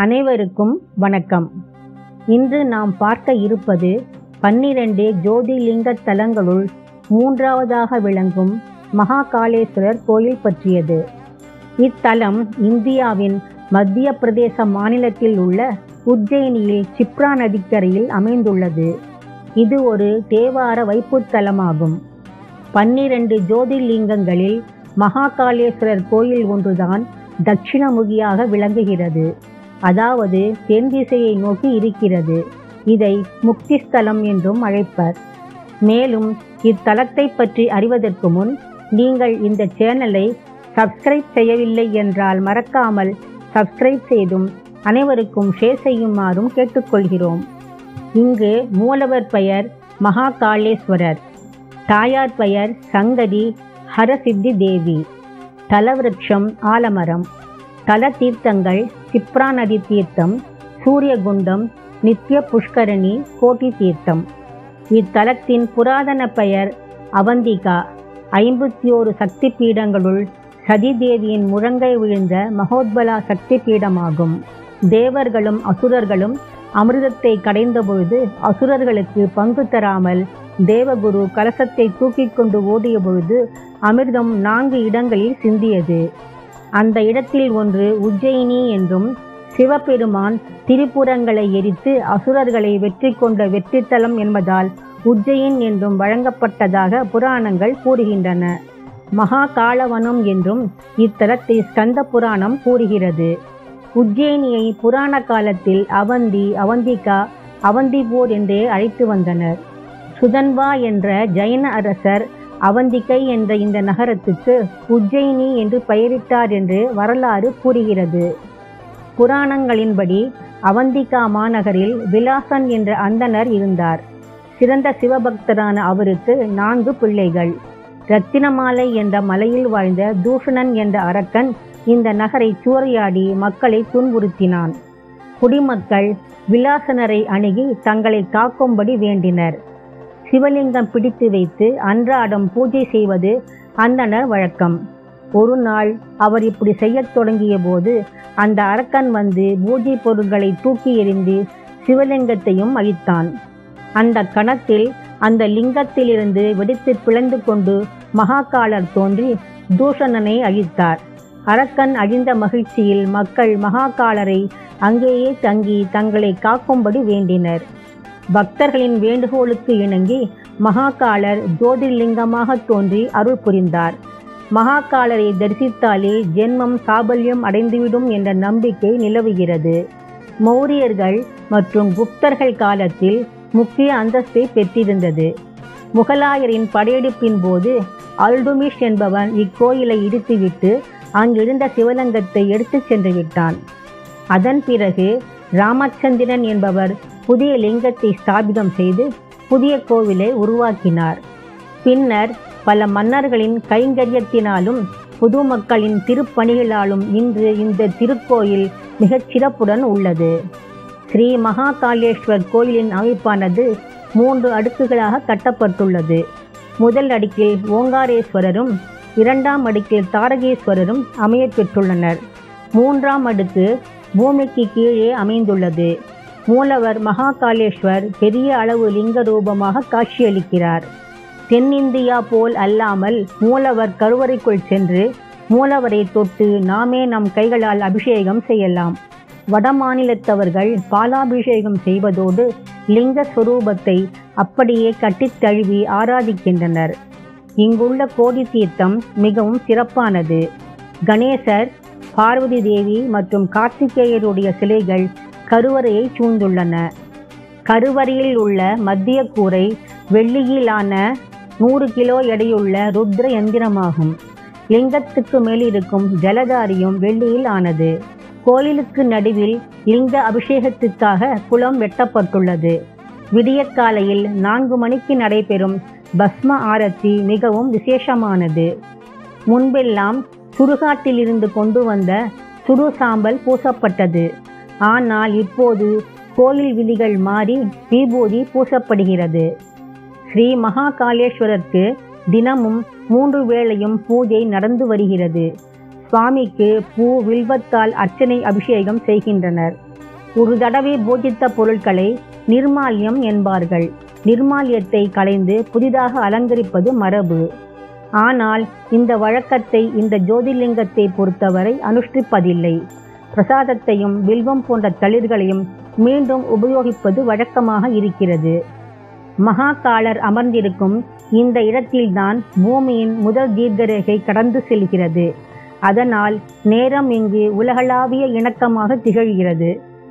அனைவருக்கும் வணக்கம். இன்று நாம் பார்க்க இருப்பது 12 ஜோதிர்லிங்க தலங்களுள் மூன்றாவதாக விளங்கும் மகாகாளேஸ்வரர் கோயில் பற்றியது. இத்தலம் இந்தியாவின் மத்திய பிரதேச மாநிலத்தில் உள்ள உஜ்ஜயினியில் சிப்ரா நதிக்கரையில் அமைந்துள்ளது. இது ஒரு தேவார வைப்புத்தலமாகும். 12 ஜோதிர்லிங்கங்களில் மகாகாளேஸ்வரர் கோயில் ஒன்றுதான் தட்சிணமுகியாக விளங்குகிறது. அதாவது தென் திசையை நோக்கி இருக்கிறது. இதை முக்திஸ்தலம் என்றும் அழைப்பர். மேலும் இத்தலத்தை பற்றி அறிவதற்கு முன் நீங்கள் இந்த சேனலை சப்ஸ்கிரைப் செய்யவில்லை என்றால் மறக்காமல் சப்ஸ்கிரைப் செய்தும் அனைவருக்கும் ஷேர் செய்யுமாறும் கேட்டுக்கொள்கிறோம். இங்கு மூலவர் பெயர் மகாகாளேஸ்வரர், தாயார் பெயர் சங்கதி ஹரசித்தி தேவி, தலவிருட்சம் ஆலமரம், தல தீர்த்தங்கள் சிப்ரா நதி தீர்த்தம், சூரியகுண்டம், நித்ய புஷ்கரணி, கோட்டி தீர்த்தம். இத்தலத்தின் புராதன பெயர் அவந்திகா. 51 சக்தி பீடங்களுள் சதிதேவியின் முழங்கை விழுந்த மகோத்பலா சக்தி பீடமாகும். தேவர்களும் அசுரர்களும் அமிர்தத்தை கடைந்த பொழுது அசுரர்களுக்கு பங்கு தராமல் தேவகுரு கலசத்தை தூக்கி கொண்டு ஓடிய பொழுது அமிர்தம் 4 இடங்களில் சிந்தியது. அந்த இடத்தில் ஒன்று உஜ்ஜயினி என்றும், சிவபெருமான் திரிபுரங்களை எரித்து அசுரர்களை வெற்றி கொண்ட வெற்றித்தலம் என்பதால் உஜ்ஜயின் என்றும் வழங்கப்பட்டதாக புராணங்கள் கூறுகின்றன. மகாகாளவனம் என்றும் இத்தலத்தை ஸ்கந்த புராணம் கூறுகிறது. உஜ்ஜயினியை புராண காலத்தில் அவந்தி, அவந்திகா, அவந்திபூர் என்றே அழைத்து வந்தனர். சுதன்வா என்ற ஜைன அரசர் அவந்திகை என்ற இந்த நகரத்துக்கு உஜ்ஜயினி என்று பெயரிட்டார் என்று வரலாறு கூறுகிறது. புராணங்களின்படி அவந்திகா மாநகரில் விலாசன் என்ற அந்தணர் இருந்தார். சிறந்த சிவபக்தரான அவருக்கு 4 பிள்ளைகள். ரத்தினமாலை என்ற மலையில் வாழ்ந்த தூஷணன் என்ற அரக்கன் இந்த நகரை சூறையாடி மக்களை துன்புறுத்தினான். குடிமக்கள் விலாசனரை அணுகி தங்களை காக்கும்படி வேண்டினர். சிவலிங்கம் பிடித்து வைத்து அன்றாடம் பூஜை செய்வது அந்தணர் வழக்கம். ஒரு நாள் அவர் இப்படி செய்யத் தொடங்கிய போது அந்த அரக்கன் வந்து பூஜை பொருட்களை தூக்கி எறிந்து சிவலிங்கத்தையும் அழித்தான். அந்த கணத்தில் அந்த லிங்கத்திலிருந்து வெடித்து பிளந்து கொண்டு மகாகாளர் தோன்றி தூஷணனை அழித்தார். அரக்கன் அழிந்த மகிழ்ச்சியில் மக்கள் மகாகாளரை அங்கேயே தங்கி தங்களை காக்கும்படி வேண்டினர். பக்தர்களின் வேண்டுகோளுக்கு இணங்கி மகாகாளர் ஜோதிர்லிங்கமாக தோன்றி அருள் புரிந்தார். மகாகாளரை தரிசித்தாலே ஜென்மம் சாபல்யம் அடைந்துவிடும் என்ற நம்பிக்கை நிலவுகிறது. மௌரியர்கள் மற்றும் குப்தர்கள் காலத்தில் முக்கிய அந்தஸ்தை பெற்றிருந்தது. முகலாயரின் படையெடுப்பின் போது அல்டுமிஷ் என்பவன் இக்கோயிலை இடித்துவிட்டு அங்கிருந்த சிவலிங்கத்தை எடுத்து சென்று விட்டான். அதன் பிறகு ராமச்சந்திரன் என்பவர் புதிய லிங்கத்தை ஸ்தாபிதம் செய்து புதிய கோவிலை உருவாக்கினார். பின்னர் பல மன்னர்களின் கைங்கரியத்தினாலும் பொதுமக்களின் திருப்பணிகளாலும் இன்று இந்த திருக்கோயில் மிகச் சிறப்புடன் உள்ளது. ஸ்ரீ மகாகாளேஸ்வர் கோயிலின் அமைப்பானது 3 அடுக்குகளாக கட்டப்பட்டுள்ளது. முதல் அடுக்கில் ஓங்காரேஸ்வரரும் 2ஆம் அடுக்கில் தாரகேஸ்வரரும் அமைய பெற்றுள்ளனர். 3ஆம் அடுக்கு பூமிக்கு கீழே அமைந்துள்ளது. மூலவர் மகாகாளேஸ்வர் பெரிய அளவு லிங்க ரூபமாக காட்சியளிக்கிறார். தென்னிந்தியா போல் அல்லாமல் மூலவர் கருவறைக்குள் சென்று மூலவரை தொட்டு நாமே நம் கைகளால் அபிஷேகம் செய்யலாம். வடமாநிலத்தவர்கள் பாலாபிஷேகம் செய்வதோடு லிங்க ஸ்வரூபத்தை அப்படியே கட்டித் தழுவி ஆராதிக்கின்றனர். இங்குள்ள கோடி தீர்த்தம் மிகவும் சிறப்பானது. கணேசர், பார்வதி தேவி மற்றும் கார்த்திகேயருடைய சிலைகள் கருவறையை சூழ்ந்துள்ளன. கருவறையில் உள்ள மத்திய கூரை வெள்ளியிலான 100 கிலோ எடையுள்ள ருத்ர எந்திரமாகும். லிங்கத்துக்கு மேல் இருக்கும் ஜலதாரியும் வெள்ளியில் ஆனது. கோயிலுக்கு நடுவில் லிங்க அபிஷேகத்துக்காக குளம் வெட்டப்பட்டுள்ளது. விடியற்காலையில் 4 மணிக்கு நடைபெறும் பஸ்ம ஆரத்தி மிகவும் விசேஷமானது. முன்பெல்லாம் சுடுகாட்டிலிருந்து கொண்டு வந்த சுடு சாம்பல் பூசப்பட்டது. ஆனால் இப்போது கோயில் விதிகள் மாறி விபூதி பூசப்படுகிறது. ஸ்ரீ மகாகாளேஸ்வரருக்கு தினமும் 3 வேளையும் பூஜை நடந்து வருகிறது. சுவாமிக்கு பூ வில்வத்தால் அர்ச்சனை அபிஷேகம் செய்கின்றனர். ஒரு தடவை பூஜித்த பொருட்களை நிர்மால்யம் என்பார்கள். நிர்மால்யத்தை களைந்து புதிதாக அலங்கரிப்பது மரபு. ஆனால் இந்த வழக்கத்தை இந்த ஜோதிர்லிங்கத்தை பொறுத்தவரை அனுஷ்டிப்பதில்லை. பிரசாதத்தையும் பில்வம் போன்ற தளிர்களையும் மீண்டும் உபயோகிப்பது வழக்கமாக இருக்கிறது. மகாகாலர் அமர்ந்திருக்கும் இந்த இடத்தில்தான் பூமியின் முதல் தீர்க்கரேகை கடந்து செல்கிறது. அதனால் நேரம் இங்கு உலகளாவிய இணக்கமாக திகழ்கிறது.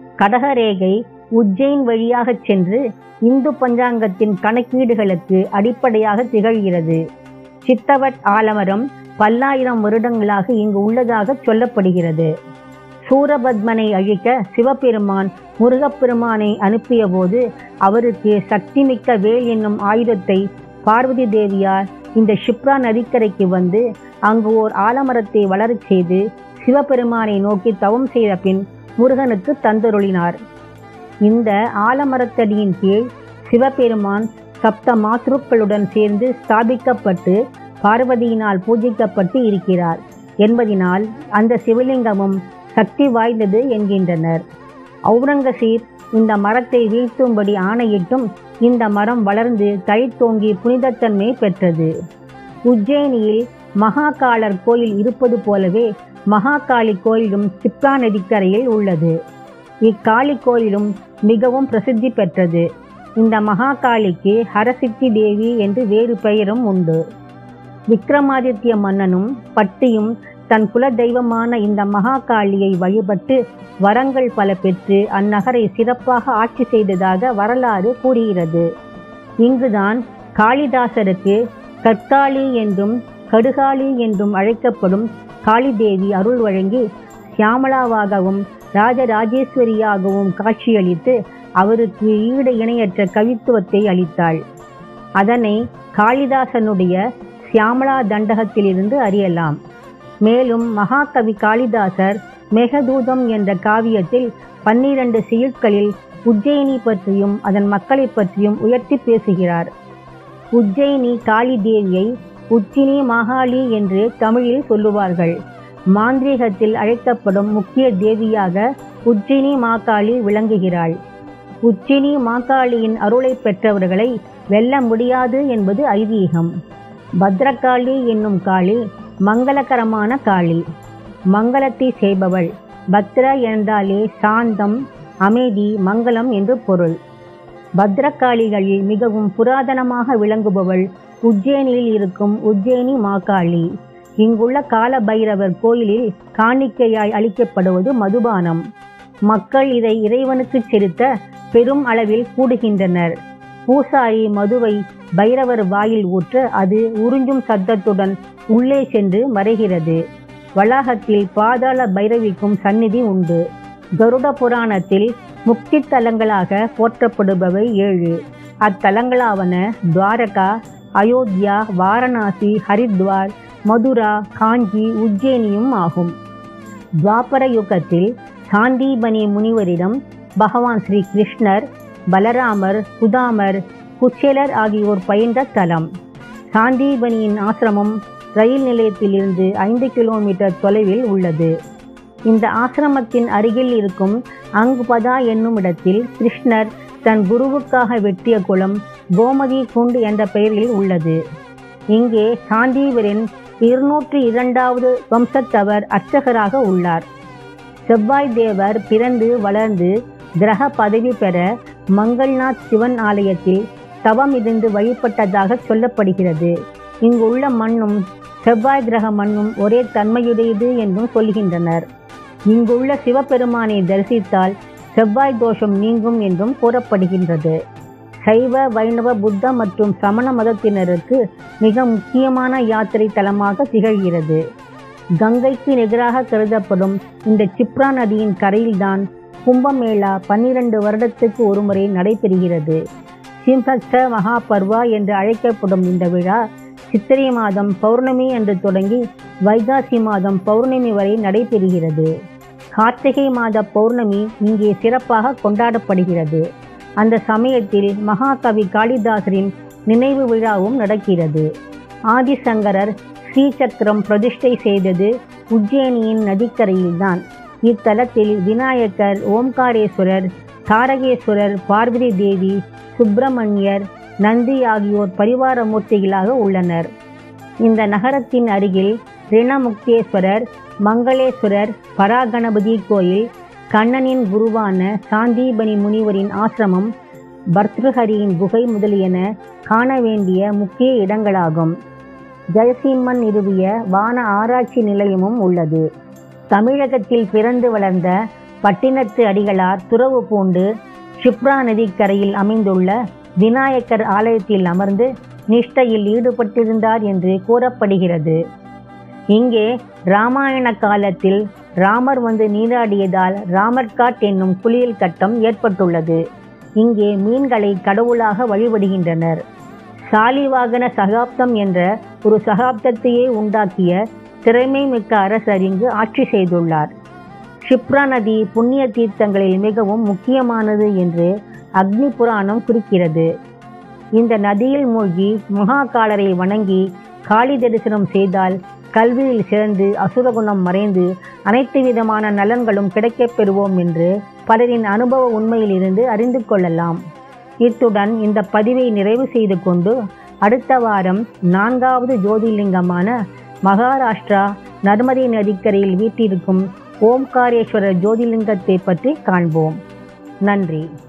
கடகரேகை உஜ்ஜைன் வழியாக சென்று இந்து பஞ்சாங்கத்தின் கணக்கீடுகளுக்கு அடிப்படையாக திகழ்கிறது. சித்தவட் ஆலமரம் பல்லாயிரம் வருடங்களாக இங்கு உள்ளதாக சொல்லப்படுகிறது. சூரபத்மனை அழிக்க சிவபெருமான் முருகப்பெருமானை அனுப்பிய போது அவருக்கு சக்திமிக்க வேல் என்னும் ஆயுதத்தை பார்வதி தேவியார் இந்த ஷிப்ரா நதிக்கரைக்கு வந்து அங்கு ஓர் ஆலமரத்தை வளரச் செய்து சிவபெருமானை நோக்கி தவம் செய்த பின் முருகனுக்கு தந்தருளினார். இந்த ஆலமரத்தடியின் கீழ் சிவபெருமான் சப்த மாத்ருக்களுடன் சேர்ந்து ஸ்தாபிக்கப்பட்டு பார்வதியினால் பூஜிக்கப்பட்டு இருக்கிறார் என்பதினால் அந்த சிவலிங்கமும் சக்தி வாய்ந்தது என்கின்றனர். ஔரங்கசீப் இந்த மரத்தை வீழ்த்தும்படி ஆணையிட்டும் இந்த மரம் வளர்ந்து தழைத்தோங்கி புனிதத்தன்மை பெற்றது. உஜ்ஜயினியில் மகாகாலர் கோயில் இருப்பது போலவே மகாகாளி கோயிலும் சிப்ரா நதிக்கரையில் உள்ளது. இக்காளி கோயிலும் மிகவும் பிரசித்தி பெற்றது. இந்த மகாகாளிக்கு ஹரசித்தி தேவி என்று வேறு பெயரும் உண்டு. விக்ரமாதித்ய மன்னனும் பட்டியும் தன் குல தெய்வமான இந்த மகாகாளியை வழிபட்டு வரங்கள் பல பெற்று அந்நகரை சிறப்பாக ஆட்சி செய்ததாக வரலாறு கூறுகிறது. இங்குதான் காளிதாசருக்கு கற்காளி என்றும் கடுகாளி என்றும் அழைக்கப்படும் காளிதேவி அருள் வழங்கி சியாமளாவாகவும் ராஜராஜேஸ்வரியாகவும் காட்சியளித்து அவருக்கு ஈடு இணையற்ற கவித்துவத்தை அளித்தாள். அதனை காளிதாசனுடைய சியாமளா தண்டகத்திலிருந்து அறியலாம். மேலும் மகாகவி காளிதாசர் மேகதூதம் என்ற காவியத்தில் 12 சீழ்களில் உஜ்ஜயினி பற்றியும் அதன் மக்களை பற்றியும் உயர்த்தி பேசுகிறார். உஜ்ஜயினி காளி தேவியை உச்சினி மாகாளி என்று தமிழில் சொல்லுவார்கள். மாந்திரீகத்தில் அழைக்கப்படும் முக்கிய தேவியாக உச்சினி மாகாளி விளங்குகிறாள். உச்சினி மாகாளியின் அருளை பெற்றவர்களை வெல்ல முடியாது என்பது ஐதீகம். பத்ரகாளி என்னும் காளி மங்களகரமான காளி, மங்களத்தை செய்பவள். பத்ர என்றாலே சாந்தம், அமைதி, மங்களம் என்று பொருள். பத்ரகாளிகளில் மிகவும் புராதனமாக விளங்குபவள் உஜ்ஜயினியில் இருக்கும் உஜ்ஜயினி மாகாளி. இங்குள்ள கால பைரவர் கோயிலில் காணிக்கையாய் அளிக்கப்படுவது மதுபானம். மக்கள் இதை இறைவனுக்கு செலுத்த பெரும் அளவில் கூடுகின்றனர். பூசாரி மதுவை பைரவர் வாயில் ஊற்ற அது உறிஞ்சும் சத்தத்துடன் உள்ளே சென்று மறைகிறது. வளாகத்தில் பாதாள பைரவிக்கும் சந்நிதி உண்டு. கருட புராணத்தில் முக்தி தலங்களாக போற்றப்படுபவை 7. அத்தலங்களாவன துவாரகா, அயோத்தியா, வாரணாசி, ஹரித்வார், மதுரா, காஞ்சி, உஜ்ஜயினியும் ஆகும். துவாபர யுகத்தில் சாந்தீபனி முனிவரிடம் பகவான் ஸ்ரீ கிருஷ்ணர், பலராமர், சுதாமர், குச்சேலர் ஆகியோர் பயின்ற தலம். சாந்தீபனியின் ஆசிரமம் ரயில் நிலையத்திலிருந்து 5 கிலோமீட்டர் தொலைவில் உள்ளது. இந்த ஆசிரமத்தின் அருகில் இருக்கும் அங்குபதா என்னும் இடத்தில் கிருஷ்ணர் தன் குருவுக்காக வெட்டிய குளம் கோமதி குண்ட் என்ற பெயரில் உள்ளது. இங்கே சாந்தீவரின் 202வது வம்சத்தவர் அர்ச்சகராக உள்ளார். செவ்வாய் தேவர் பிறந்து வளர்ந்து கிரக பதவி பெற மங்கள்நாத் சிவன் ஆலயத்தில் தவம் இருந்து வழிபட்டதாக சொல்லப்படுகிறது. இங்கு உள்ள மண்ணும் செவ்வாய் கிரக மண்ணும் ஒரே தன்மையுடையது என்றும் சொல்கின்றனர். இங்குள்ள சிவபெருமானை தரிசித்தால் செவ்வாய் தோஷம் நீங்கும் என்றும் கூறப்படுகின்றது. சைவ, வைணவ, புத்த மற்றும் சமண மதத்தினருக்கு மிக முக்கியமான யாத்திரை தலமாக திகழ்கிறது. கங்கைக்கு நிகராக கருதப்படும் இந்த சிப்ரா நதியின் கரையில்தான் கும்பமேளா 12 வருடத்துக்கு ஒருமுறை நடைபெறுகிறது. சிம்ஹஸ்த மகாபர்வா என்று அழைக்கப்படும் இந்த விழா சித்திரை மாதம் பௌர்ணமி என்று தொடங்கி வைகாசி மாதம் பௌர்ணமி வரை நடைபெறுகிறது. கார்த்திகை மாத பௌர்ணமி இங்கே சிறப்பாக கொண்டாடப்படுகிறது. அந்த சமயத்தில் மகாகவி காளிதாசரின் நினைவு விழாவும் நடக்கிறது. ஆதிசங்கரர் ஸ்ரீசக்கரம் பிரதிஷ்டை செய்தது உஜ்ஜயினியின் நதிக்கரையில்தான். இத்தலத்தில் விநாயகர், ஓம்காரேஸ்வரர், தாரகேஸ்வரர், பார்வதி தேவி, சுப்பிரமணியர், நந்தி ஆகியோர் பரிவார மூர்த்திகளாக உள்ளனர். இந்த நகரத்தின் அருகில் ரிணமுக்தேஸ்வரர், மங்களேஸ்வரர், பராகணபதி கோயில், கண்ணனின் குருவான சாந்தீபனி முனிவரின் ஆசிரமம், பர்த்ருஹரியின் குகை முதலியன காண வேண்டிய முக்கிய இடங்களாகும். ஜெயசிம்மன் நிறுவிய வான ஆராய்ச்சி நிலையமும் உள்ளது. தமிழகத்தில் பிறந்து வளர்ந்த பட்டினத்து அடிகளார் துறவு பூண்டு க்ஷிப்ரா நதிக்கரையில் அமைந்துள்ள விநாயகர் ஆலயத்தில் அமர்ந்து நிஷ்டையில் ஈடுபட்டிருந்தார் என்று கூறப்படுகிறது. இங்கே இராமாயண காலத்தில் ராமர் வந்து நீராடியதால் ராமர்காட் என்னும் குளியல் கட்டம் ஏற்பட்டுள்ளது. இங்கே மீன்களை கடவுளாக வழிபடுகின்றனர். சாலிவாகன சகாப்தம் என்ற ஒரு சகாப்தத்தையே உண்டாக்கிய திறமை மிக்க அரசர் இங்கு ஆட்சி செய்துள்ளார். க்ஷிப்ரா நதி புண்ணிய தீர்த்தங்களில் மிகவும் முக்கியமானது என்று அக்னி புராணம் குறிக்கிறது. இந்த நதியில் மூழ்கி மகாகாலரை வணங்கி காளி தரிசனம் செய்தால் கல்வியில் சிறந்து அசுரகுணம் மறைந்து அனைத்து விதமான நலன்களும் கிடைக்கப் பெறுவோம் என்று பலரின் அனுபவ உண்மையிலிருந்து அறிந்து கொள்ளலாம். இத்துடன் இந்த பதிவை நிறைவு செய்து கொண்டு அடுத்த வாரம் 4வது ஜோதிர்லிங்கமான மகாராஷ்டிரா நர்மதை நதிக்கரையில் வீற்றிருக்கும் ஓம்காரேஸ்வரர் ஜோதிர்லிங்கத்தை பற்றி காண்போம். நன்றி.